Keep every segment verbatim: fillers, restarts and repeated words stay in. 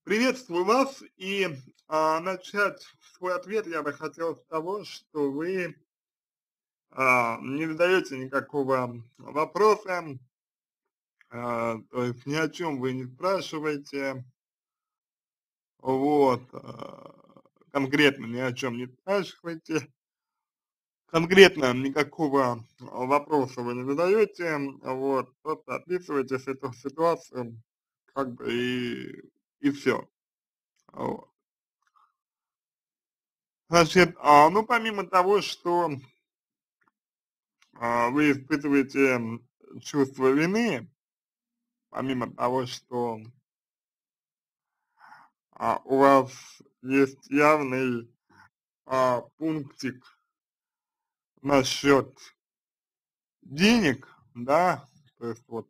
Приветствую вас. И а, начать свой ответ я бы хотел с того, что вы а, не задаете никакого вопроса, а, то есть ни о чем вы не спрашиваете, вот, а, конкретно ни о чем не спрашиваете, конкретно никакого а, вопроса вы не задаете, вот, просто описываете эту ситуацию, как бы и, и все. Вот. Значит, а, ну, помимо того, что а, вы испытываете м, чувство вины, помимо того, что а, у вас есть явный а, пунктик насчет денег, да, то есть вот,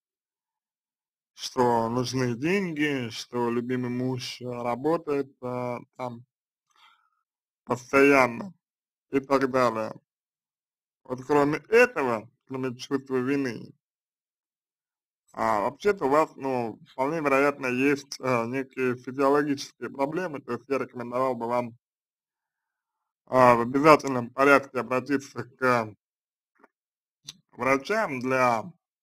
что нужны деньги, что любимый муж а, работает а, там постоянно и так далее. Вот кроме этого, кроме чувства вины, А, вообще-то у вас, ну, вполне вероятно, есть а, некие физиологические проблемы, то есть я рекомендовал бы вам а, в обязательном порядке обратиться к врачам для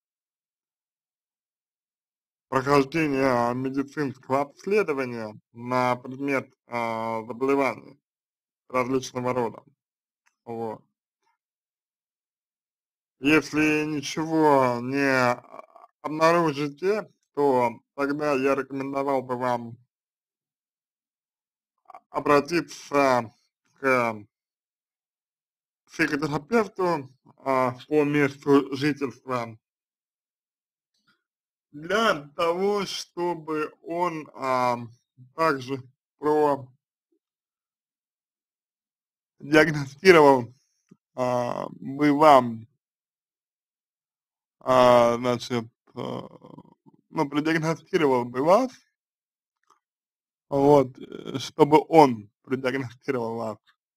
прохождения медицинского обследования на предмет а, заболеваний различного рода. Вот. Если ничего не обнаружите, то тогда я рекомендовал бы вам обратиться к психотерапевту а, по месту жительства для того, чтобы он а, также продиагностировал а, бы вам, а, значит, а, ну, продиагностировал бы вас, вот, э, чтобы он продиагностировал вас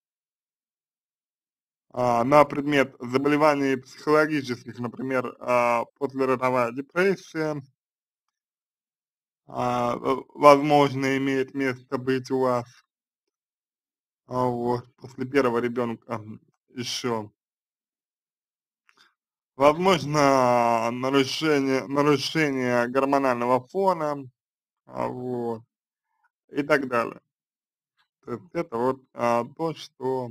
а, на предмет заболеваний психологических, например, а, послеродовая депрессия, а, в возможно, имеет место быть у вас, а, вот, после первого ребенка еще. Возможно, нарушение нарушение гормонального фона, а, вот, и так далее. То есть это вот, а, то, что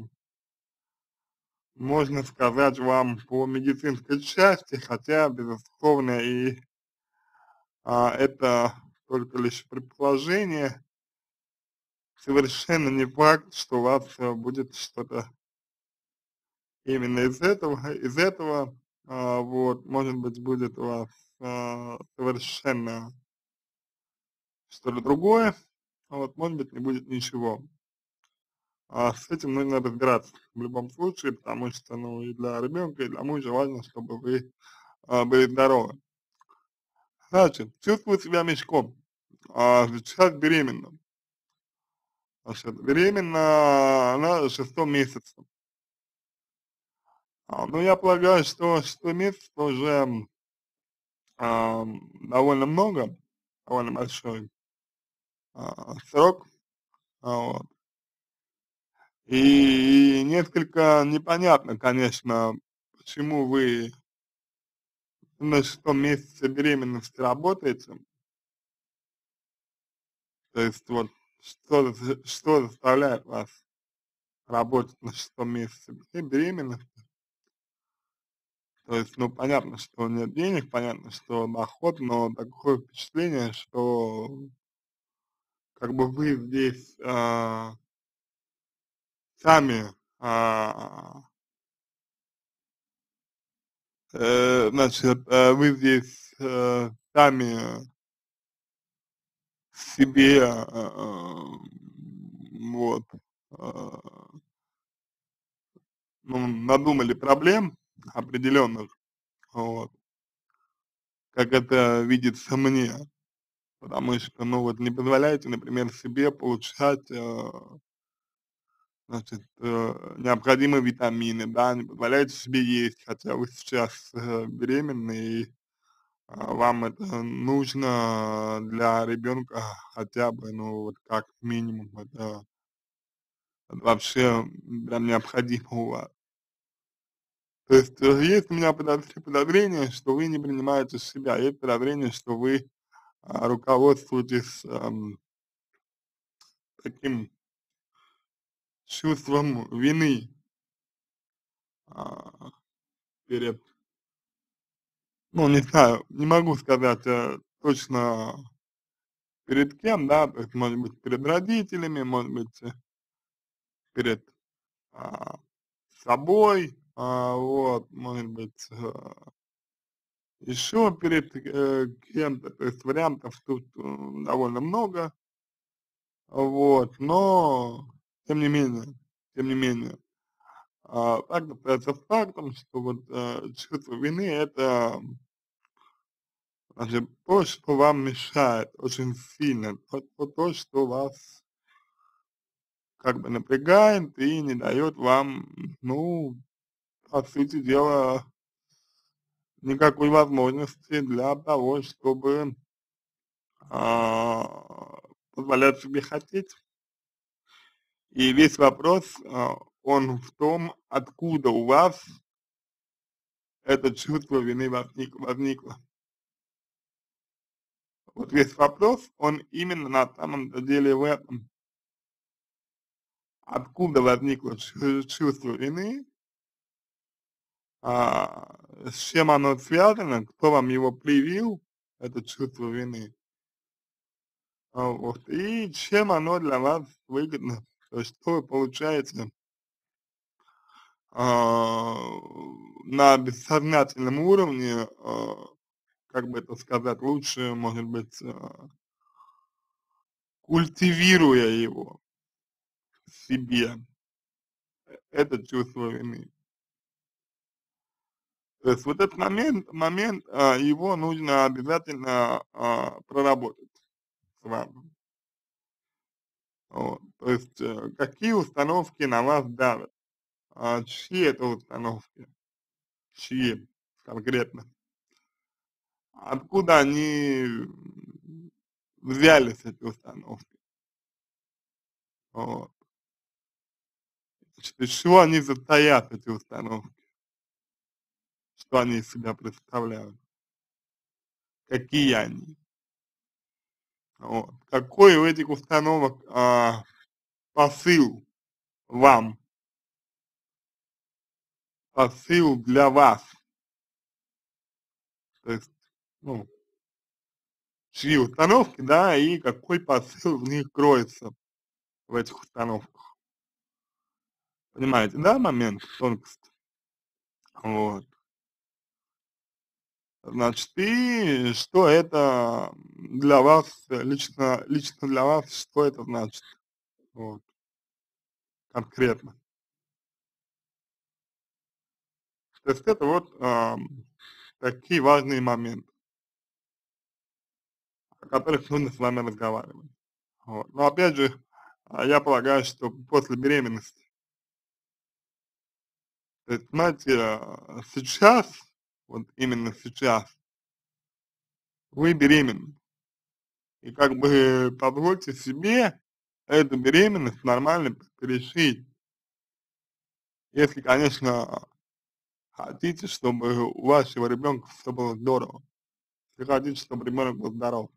можно сказать вам по медицинской части, хотя, безусловно, и, а, это только лишь предположение. Совершенно не факт, что у вас, э, будет что-то именно из этого из этого, а, вот, может быть, будет у вас, а, совершенно что-то другое, вот, может быть, не будет ничего. А с этим нужно разбираться в любом случае, потому что, ну, и для ребенка, и для мужа важно, чтобы вы, а, были здоровы. Значит, чувствую себя мешком, а, сейчас беременна. Значит, беременна она шестом месяце. А, ну, я полагаю, что шестой месяц уже ам, довольно много, довольно большой а, срок, а, вот. И несколько непонятно, конечно, почему вы на шестом месяце беременности работаете, то есть вот что, за- что заставляет вас работать на шестом месяце бе- беременности, то есть, ну, понятно, что нет денег, понятно, что доход, но такое впечатление, что как бы вы здесь а, сами, а, э, значит, э, вы здесь э, сами себе, а, а, вот, а, ну, надумали проблем определенных, вот, как это видится мне, потому что, ну, вот не позволяете, например, себе получать, э, значит, э, необходимые витамины, да, не позволяете себе есть, хотя вы сейчас э, беременны а, вам это нужно для ребенка хотя бы, ну, вот как минимум, это вообще, м, прям необходимо у вас. То есть, э, есть у меня подозр подозрение, что вы не принимаете себя, есть подозрение, что вы, а, руководствуетесь, ам таким чувством вины а, перед, ну, не знаю, не могу сказать, э, точно перед кем, да, то есть, может быть, перед родителями, может быть, э, перед, а, собой, а, вот, может быть, э, еще перед, э, кем-то, то есть вариантов тут, м, довольно много, вот, но тем не менее, тем не менее, а, факт остается фактом, что вот, э, чувство вины — это значит, то, что вам мешает очень сильно, то то то, что вас как бы напрягает и не дает вам, ну, по сути дела, никакой возможности для того, чтобы, а, позволять себе хотеть. И весь вопрос, а, он в том, откуда у вас это чувство вины возник возникло. Вот весь вопрос, он именно на самом-то деле в этом. Откуда возникло чу чувство вины, а, с чем оно связано, кто вам его привил, это чувство вины, а, вот, и чем оно для вас выгодно, то есть что вы получаете а, на бессознательном уровне, а, как бы это сказать лучше, может быть, а, культивируя его в себе, э это чувство вины. То есть вот этот момент момент, а, его нужно обязательно, а, проработать с вами. Вот, то есть, э, какие установки на вас давят, а, чьи это установки, чьи конкретно, откуда они, м, взялись, эти установки, вот, значит, из чего они состоят, эти установки, что они из себя представляют, какие они, вот, какой у этих установок, а, посыл вам, посыл для вас, то есть, ну, чьи установки, да, и какой посыл в них кроется, в этих установках. Понимаете, да, момент, тонкость? Вот. Значит, и что это для вас, э, лично лично для вас, что это значит? Вот, конкретно. То есть это вот, ам, такие важные моменты, о которых нужно с вами разговаривать. Вот. Но опять же, а, я полагаю, что после беременности, то есть, знаете, а, сейчас, вот именно сейчас вы беременны. И как бы позвольте себе эту беременность нормально пережить. Если, конечно, хотите, чтобы у вашего ребенка все было здорово. Если хотите, чтобы ребенок был здоров.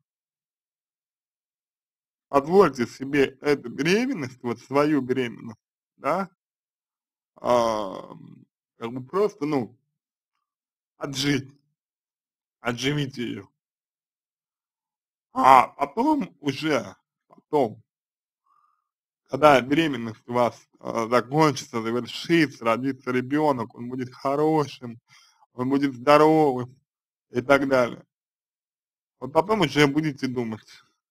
Позвольте себе эту беременность, вот свою беременность, да, ам, как бы просто, ну, отжить, отживите ее. А потом уже, потом, когда беременность у вас, а, закончится, завершится, родится ребенок, он будет хорошим, он будет здоровым и так далее. Вот потом уже будете думать,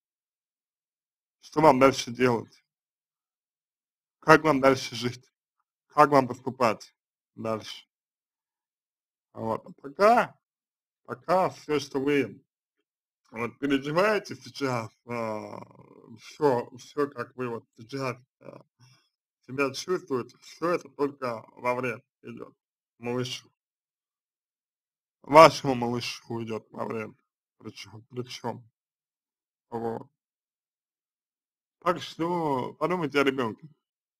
что вам дальше делать, как вам дальше жить, как вам поступать дальше. Вот. А пока, пока все, что вы вот переживаете сейчас, все, все, как вы вот сейчас а, себя чувствуете, все это только во вред идет малышу. вашему малышу идет во вред, причем, причем, вот. Так что подумайте о ребенке.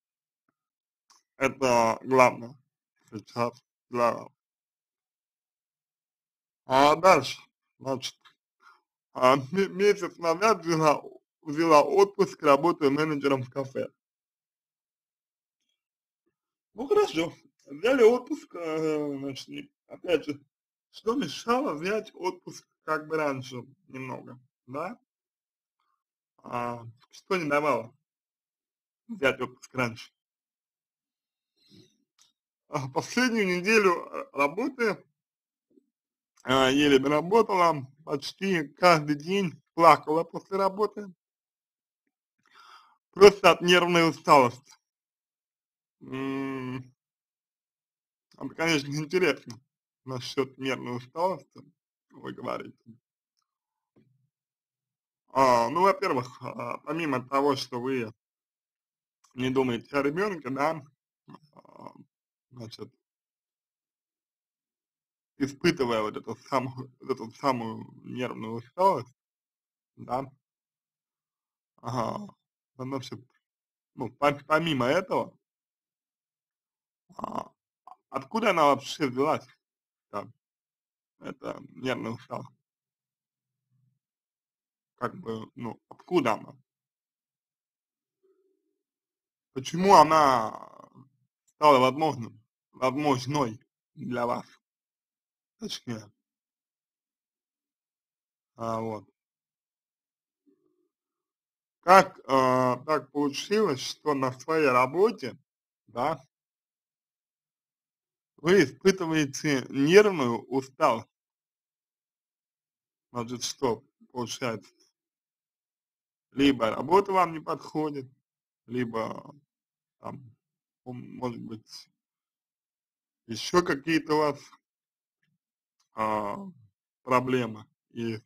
Это главное сейчас для вас. А дальше, значит, а, ме- месяц назад взяла, взяла отпуск, работаю менеджером в кафе. Ну хорошо, взяли отпуск, э, значит, не- опять же, что мешало взять отпуск как бы раньше немного, да? А, что не давало взять отпуск раньше? А, последнюю неделю э, работы а, еле доработала, почти каждый день плакала после работы, просто от нервной усталости. М, Это, конечно, интересно насчет нервной усталости, вы говорите. А, ну, во-первых, а, помимо того, что вы не думаете о ребенке, да, а, значит, испытывая вот эту самую, вот эту самую нервную усталость, да, ага, значит, ну, пом- помимо этого, а, откуда она вообще взялась, там, эта нервная усталость, как бы, ну, откуда она, почему она стала возможным, возможной для вас, точнее, а, вот. Как, а, так получилось, что на своей работе, да, вы испытываете нервную усталость? Значит, что получается? Либо работа вам не подходит, либо там, м, может быть, еще какие-то у вас а, проблемы. И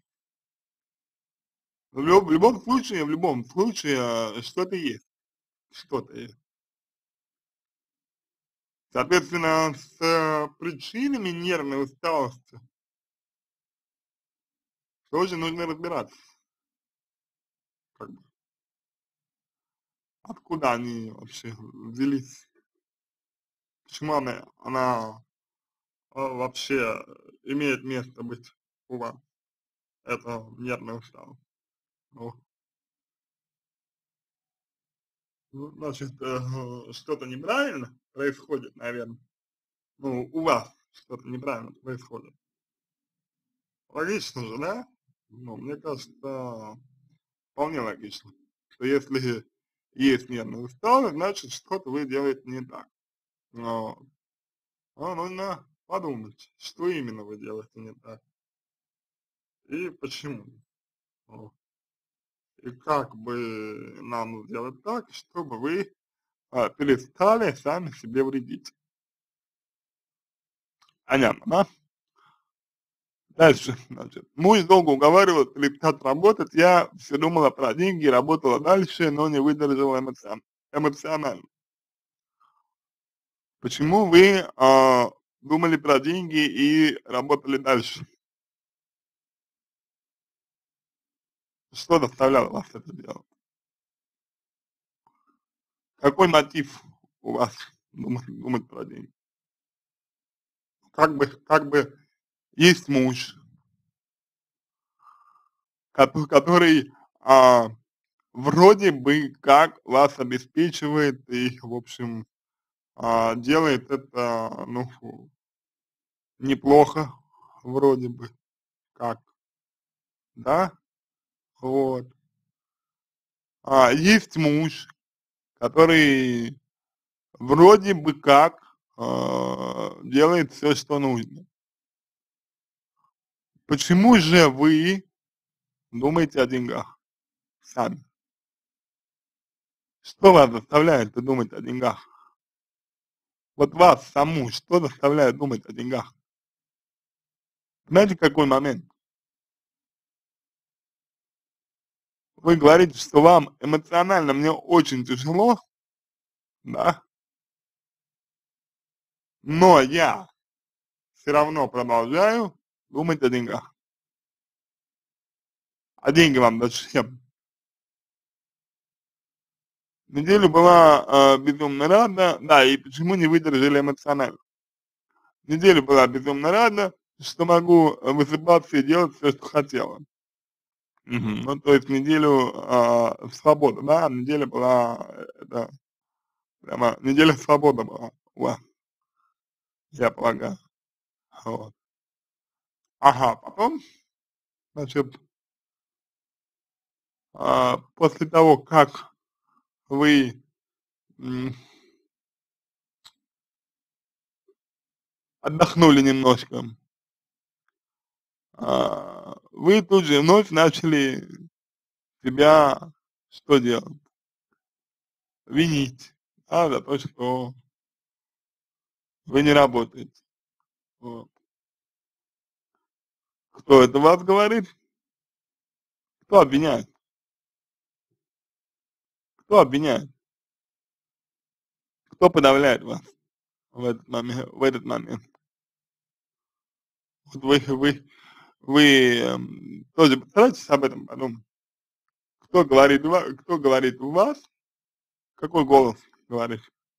в, лю- в любом случае, в любом случае, а, что-то есть, что-то есть. Соответственно, с э, причинами нервной усталости тоже нужно разбираться, как бы, откуда они вообще взялись, почему она, она а, вообще имеет место быть у вас, это нервная усталость. Ну, ну, значит, э, что-то неправильно происходит, наверное. Ну, у вас что-то неправильно происходит. Логично же, да? Ну, мне кажется, вполне логично, что если есть нервная усталость, значит, что-то вы делаете не так. Вот. А нужно подумать, что именно вы делаете не так и почему. Вот. И как бы нам сделать так, чтобы вы а, перестали сами себе вредить. Понятно, да? Дальше, значит, муж долго уговаривал перестать работать, я все думала про деньги, работала дальше, но не выдержала эмоцион- эмоционально. Почему вы а, думали про деньги и работали дальше? Что заставляло вас это делать? Какой мотив у вас думать, думать про деньги? Как бы, как бы есть муж, кото- который а, вроде бы как вас обеспечивает и, в общем, а, делает это, ну, неплохо, вроде бы как, да, вот. А есть муж, который вроде бы как а, делает все, что нужно. Почему же вы думаете о деньгах сами? Что вас заставляет думать о деньгах? Вот вас саму, что заставляет думать о деньгах? Знаете, какой момент? Вы говорите, что вам эмоционально мне очень тяжело, да, но я все равно продолжаю думать о деньгах. А деньги вам зачем? Неделю была, а, безумно рада, да, и почему не выдержали эмоционально. Неделю была безумно рада, что могу высыпаться и делать все, что хотела. Мгм. Ну, то есть неделю, а, свобода, да, неделя была, э, это прямо неделя свободы была у вас, я полагаю. Вот. Ага, потом, значит, а, после того, как вы, м, отдохнули немножко, а, вы тут же вновь начали себя что делать? Винить, да, за то, что вы не работаете. Вот. Кто это вас говорит? Кто обвиняет? Кто обвиняет? Кто подавляет вас в этот момент? В этот момент? Вот вы, вы, вы эм, тоже постарайтесь об этом подумать. Кто говорит, ва- кто говорит у вас, какой голос говорит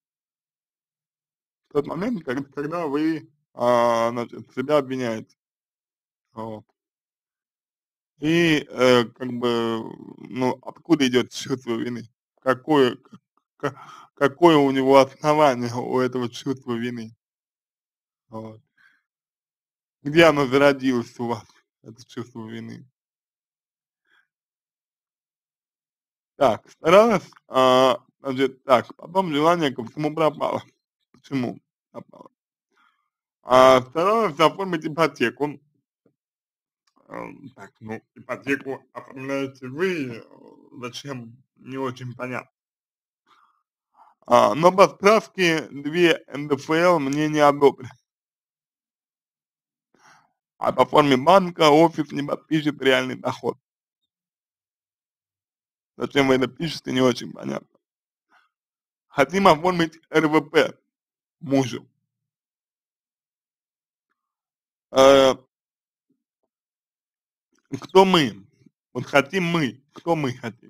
в тот момент, когда, когда вы, а, значит, себя обвиняете. Вот. И, э, как бы, ну, откуда идет чувство вины? Какое, ка- какое у него основание, у этого чувства вины? Вот. Где оно зародилось у вас, это чувство вины? Так, старалась, а, значит, так, потом желание ко всему пропало. Почему пропало? А, старалась оформить ипотеку. Эм, так, ну, ипотеку оформляете вы, э, зачем, не очень понятно. А, но по справке две эн дэ эф эл мне не одобрят, а по форме банка офис не подпишет реальный доход. Зачем вы это пишете, не очень понятно. Хотим оформить эр вэ пэ мужу. Э, кто мы? Вот хотим мы. Кто мы хотим?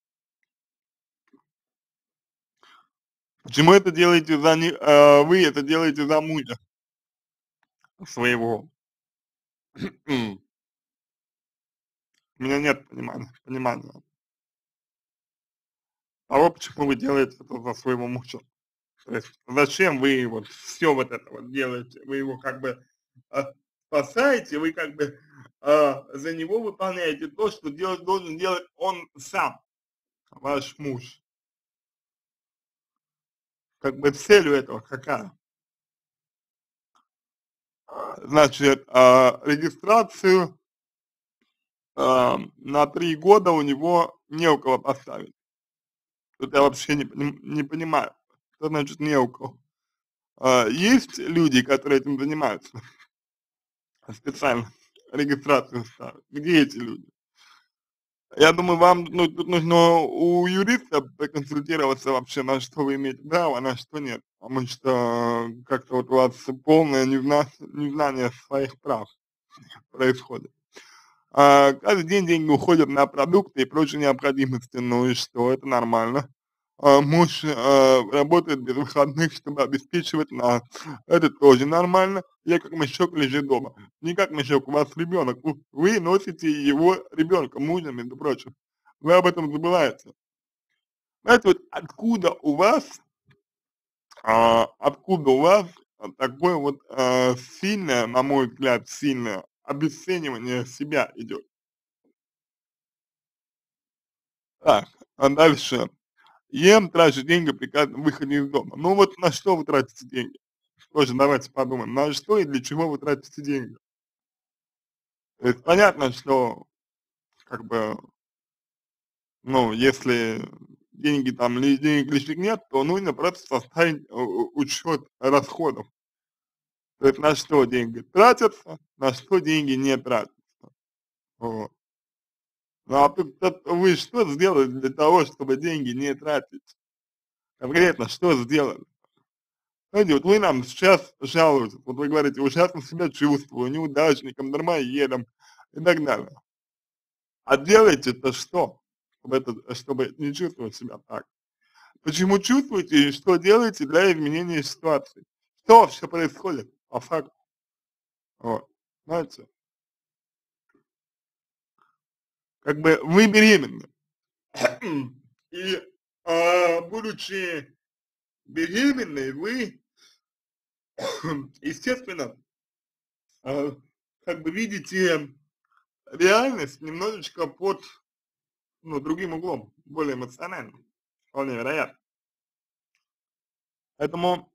Почему это делаете за не, э, вы это делаете за мужа своего? М, У меня нет понимания, понимания того, почему вы делаете это за своего мужа. То есть зачем вы вот все вот это вот делаете? Вы его как бы а, спасаете, вы как бы а, за него выполняете то, что делать должен делать он сам, ваш муж. Как бы целью этого какая? Значит, а, регистрацию а, на три года у него не у кого поставить. Тут я вообще не, поним- не понимаю, что значит не у кого. А, есть люди, которые этим занимаются специально, регистрацию ставят. Где эти люди? Я думаю, вам, ну, тут нужно у юриста проконсультироваться вообще, на что вы имеете право, а на что нет. Потому что как-то вот у вас полное невна- незнание своих прав происходит. А, каждый день деньги уходят на продукты и прочие необходимости. Ну и что, это нормально. А, муж а, работает без выходных, чтобы обеспечивать нас. Это тоже нормально. Я как мешок лежит дома. Не как мешок, у вас ребенок. Вы вы носите его ребенка, мужа, между прочим. Вы об этом забываете. Знаете, вот откуда у вас, а, откуда у вас а, такое вот а, сильное, на мой взгляд, сильное обесценивание себя идет? Так, а дальше. Ем, трачу деньги при каждом выходе из дома. Ну вот на что вы тратите деньги? Тоже давайте подумаем, на что и для чего вы тратите деньги? То есть понятно, что как бы, ну, если деньги там, ли, денег лишних нет, то нужно просто составить у- учет расходов. То есть на что деньги тратятся, на что деньги не тратятся. Вот. Ну а тут, тут вы что сделали для того, чтобы деньги не тратить? Конкретно что сделали? Знаете, вот вы нам сейчас жалуетесь, вот вы говорите, ужасно себя чувствую, неудачником, дармоедом и так далее. А делаете-то что, чтобы это, чтобы не чувствовать себя так? Почему чувствуете и что делаете для изменения ситуации? Что вообще происходит по факту? Вот, знаете, как бы вы беременны, и, а, будучи беременной, вы, естественно, а, как бы видите реальность немножечко под, ну, другим углом, более эмоциональным, вполне вероятно. Поэтому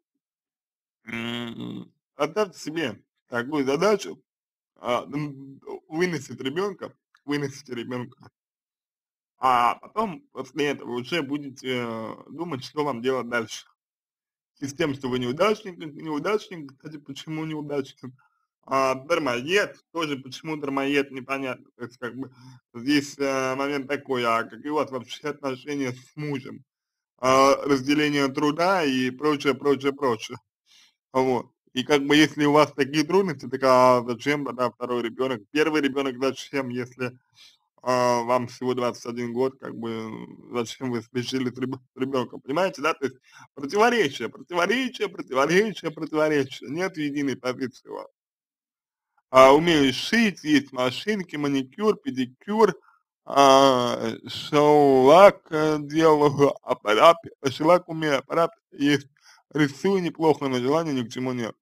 м, оставьте себе такую задачу, а, м, выносить ребенка, выносите ребенка, а потом после этого уже будете э, думать, что вам делать дальше. И с тем, что вы неудачник, неудачник, кстати, почему неудачник? А, дармоед, тоже почему дармоед, непонятно. То есть, как бы, здесь э, момент такой, а какие у вас вообще отношения с мужем? А, разделение труда и прочее, прочее, прочее. Вот. И как бы если у вас такие трудности, так а зачем тогда второй ребенок? Первый ребенок зачем, если а, вам всего двадцать один год, как бы, м, зачем вы спешили с реб ребенком, понимаете, да? То есть противоречие, противоречие, противоречие, противоречие, нет единой позиции у вас. А, умею шить, есть машинки, маникюр, педикюр, а, шеллак э, делаю, аппарат, шеллак умею, аппарат есть, рисую неплохо, но желания ни к чему нет.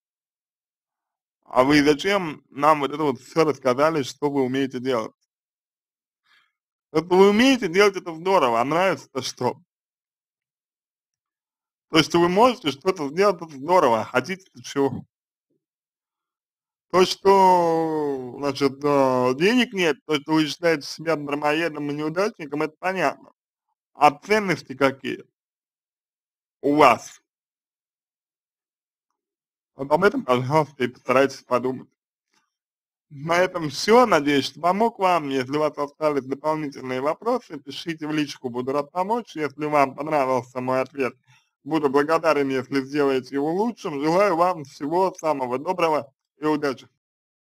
А вы зачем нам вот это вот все рассказали, что вы умеете делать? Вот вы умеете делать, это здорово, а нравится-то что? То, что вы можете что-то сделать, это здорово, а хотите-то чего? То, что, значит, э, денег нет, то, что вы считаете себя дармоедом и неудачником, это понятно. А ценности какие у вас? Вот об этом, пожалуйста, и постарайтесь подумать. На этом все. Надеюсь, что помог вам. Если у вас остались дополнительные вопросы, пишите в личку, буду рад помочь. Если вам понравился мой ответ, буду благодарен, если сделаете его лучшим. Желаю вам всего самого доброго и удачи.